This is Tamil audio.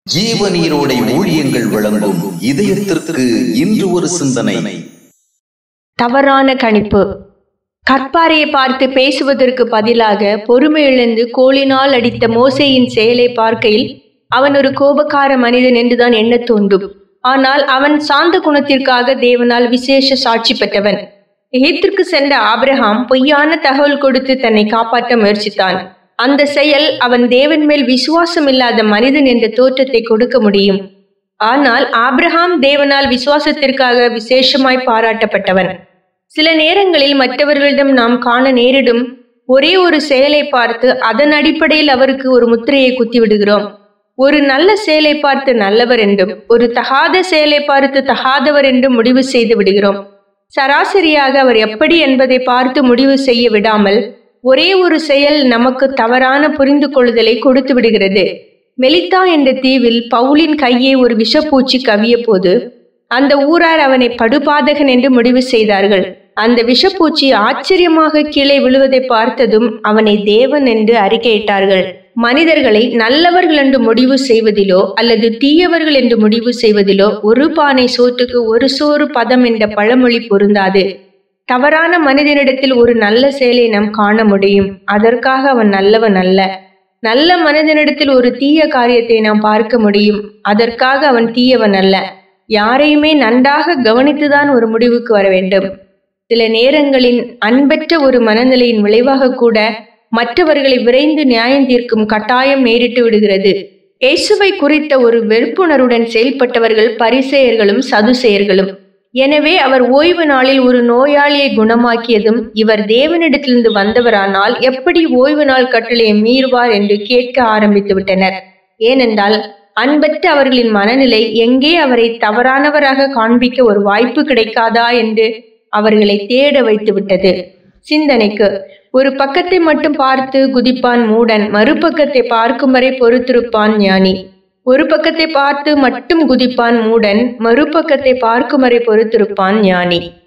ஜீவநீரோடை ஊழியங்கள் வழங்கும் இதயத்திற்கு இன்று ஒரு சிந்தனை. தவறான கணிப்பு. கற்பாரையை பார்த்து பேசுவதற்கு பதிலாக பொறுமை இழந்து கோலினால் அடித்த மோசேயின் செயலை பார்க்கையில் அவன் ஒரு கோபக்கார மனிதன் என்றுதான் எண்ண தோன்றும். ஆனால் அவன் சாந்த குணத்திற்காக தேவனால் விசேஷ சாட்சி பெற்றவன். எகிப்திற்கு சென்ற ஆபிரகாம் பொய்யான தகவல் கொடுத்து தன்னை காப்பாற்ற முயற்சித்தான். அந்த செயல் அவன் தேவன் மேல் விசுவாசம் இல்லாத மனிதன் என்ற தோற்றத்தை கொடுக்க முடியும். ஆனால் ஆபிரகாம் தேவனால் விசுவாசத்திற்காக விசேஷமாய் பாராட்டப்பட்டவன். சில நேரங்களில் மற்றவர்களிடம் நாம் காண நேரிடும் ஒரே ஒரு செயலை பார்த்து அதன் அடிப்படையில் அவருக்கு ஒரு முத்திரையை குத்தி விடுகிறோம். ஒரு நல்ல செயலை பார்த்து நல்லவர் என்றும், ஒரு தகாத செயலை பார்த்து தகாதவர் என்றும் முடிவு செய்து விடுகிறோம். சராசரியாக அவர் எப்படி என்பதை பார்த்து முடிவு செய்ய விடாமல் ஒரே ஒரு செயல் நமக்கு தவறான புரிந்து கொள்ளுதலை கொடுத்து விடுகிறது. மெலித்தா என்ற தீவில் பவுலின் கையை ஒரு விஷப்பூச்சி கவ்விய போது அந்த ஊரார் அவனை படுபாதகன் என்று முடிவு செய்தார்கள். அந்த விஷப்பூச்சி ஆச்சரியமாக கீழே விழுவதை பார்த்ததும் அவனை தேவன் என்று அறிக்கையிட்டார்கள். மனிதர்களை நல்லவர்கள் என்று முடிவு செய்வதிலோ அல்லது தீயவர்கள் என்று முடிவு செய்வதிலோ ஒரு பானை சோற்றுக்கு ஒரு சோறு பதம் என்ற பழமொழி பொருந்தாது. தவறான மனிதனிடத்தில் ஒரு நல்ல செயலை நாம் காண முடியும். அதற்காக அவன் நல்லவன் அல்ல. நல்ல மனிதனிடத்தில் ஒரு தீய காரியத்தை நாம் பார்க்க முடியும். அதற்காக அவன் தீயவன் அல்ல. யாரையுமே நன்றாக கவனித்துதான் ஒரு முடிவுக்கு வர வேண்டும். சில நேரங்களின் அன்பற்ற ஒரு மனநிலையின் விளைவாக கூட மற்றவர்களை விரைந்து நியாயம் தீர்க்கும் கட்டாயம் நேரிட்டு விடுகிறது. இயேசுவை குறித்த ஒரு வெறுப்புணர்வுடன் செயல்பட்டவர்கள் பரிசேயர்களும் சதுசேயர்களும். எனவே அவர் ஓய்வு நாளில் ஒரு நோயாளியை குணமாக்கியதும் இவர் தேவனிடத்திலிருந்து வந்தவரானால் எப்படி ஓய்வு நாள் கட்டளையை மீறுவார் என்று கேட்க ஆரம்பித்து விட்டனர். ஏனென்றால் அன்பற்ற அவர்களின் மனநிலை எங்கே அவரை தவறானவராக காண்பிக்க ஒரு வாய்ப்பு கிடைக்காதா என்று அவர்களை தேட வைத்து விட்டது. சிந்தனைக்கு, ஒரு பக்கத்தை மட்டும் பார்த்து குதிப்பான் மூடன், மறுபக்கத்தை பார்க்கும் வரை பொறுத்திருப்பான் ஞானி. ஒரு பக்கத்தை பார்த்து மட்டும் குதிப்பான் மூடன், மறுபக்கத்தை பார்க்கும் வரை பொறுத்திருப்பான் ஞானி.